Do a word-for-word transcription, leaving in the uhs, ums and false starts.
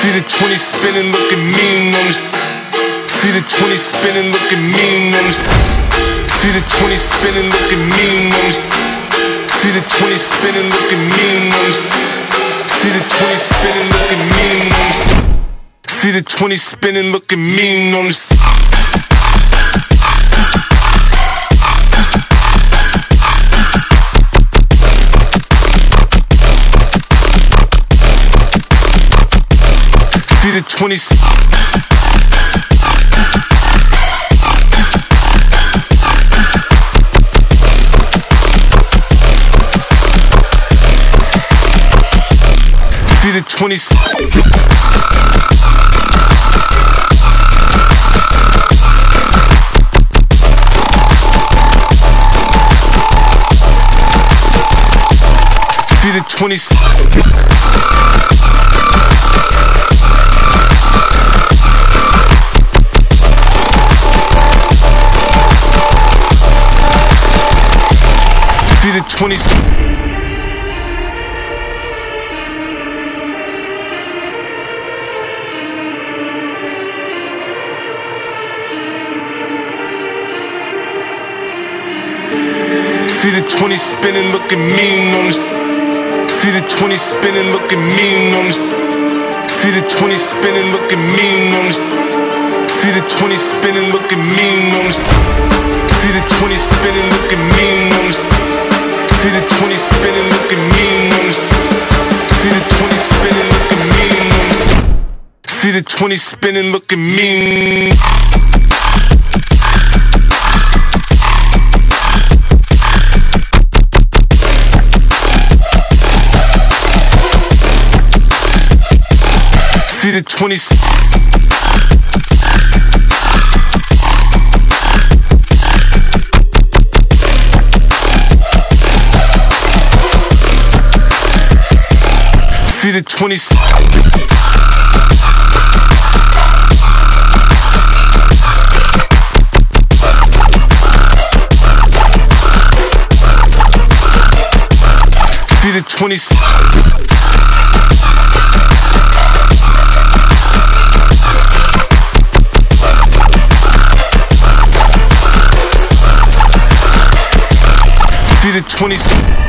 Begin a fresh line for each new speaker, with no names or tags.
See the twenty spinning, looking mean on the s- See the twenty spinning, looking mean on the s- See the twenty spinning, looking mean on the s- See the twenty spinning, looking mean on the s- See the twenty spinning, looking mean on the s- See the twenty spinning, looking mean on the s- See the twenty s- See the twenty s- See the twenty s- See the twenty s- See the twenty spinning, looking mean on the s- See the twenty spinning, looking mean on the s- See the twenty spinning, looking mean on the s- See the twenty spinning, looking mean on the s- See the twenty spinning, looking mean on the s- See the twenty spinning, looking mean on the s- See the twenty spinning, looking mean on the s- See the twenty spinning, looking mean. See the twenty s- See the twenty s- See the twenty s- See the twenty s-